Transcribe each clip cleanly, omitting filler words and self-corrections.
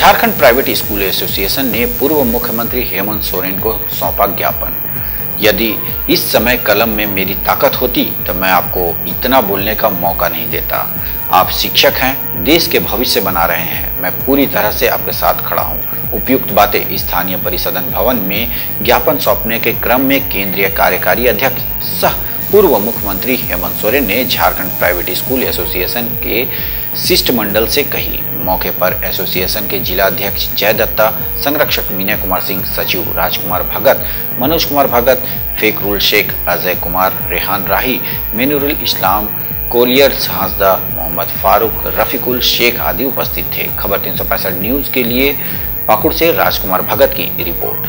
Jharkhand private school association ने पूर्व मुख्यमंत्री हेमंत सोरेन को सौंपा ज्ञापन। यदि इस समय कलम में मेरी ताकत होती तो मैं आपको इतना बोलने का मौका नहीं देता। आप शिक्षक हैं, देश के भविष्य बना रहे हैं, मैं पूरी तरह से आपके साथ खड़ा हूं। उपयुक्त बातें स्थानीय परिसदन भवन में ज्ञापन सौंपने के क्रम में केंद्रीय कार्यकारी अध्यक्ष सह पूर्व मुख्यमंत्री हेमंत सोरेन ने झारखंड प्राइवेट स्कूल एसोसिएशन के शिष्टमंडल से कही। मौके पर एसोसिएशन के जिला अध्यक्ष जय दत्ता, संरक्षक विनय कुमार सिंह, सचिव राजकुमार भगत, मनोज कुमार भगत, फेकरुल शेख, अजय कुमार, रेहान राही, मेनुरुल इस्लाम, कोलियर हांसदा, मोहम्मद फारूक, रफीकुल शेख आदि उपस्थित थे। खबर 365 न्यूज के लिए पाकुड़ से राजकुमार भगत की रिपोर्ट।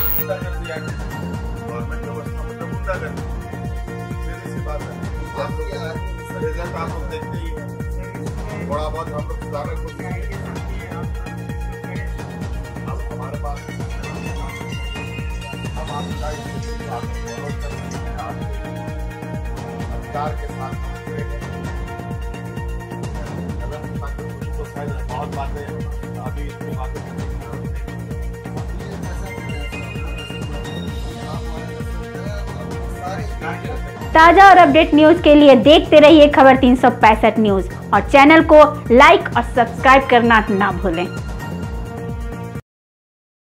आप लोग देखते ही थोड़ा बहुत हम लोग सुधारने को अब हमारे पास हम आपका अधिकार के साथ तो शायद बहुत बातें अभी ताजा और अपडेट न्यूज के लिए देखते रहिए खबर 365 न्यूज और चैनल को लाइक और सब्सक्राइब करना ना भूलें।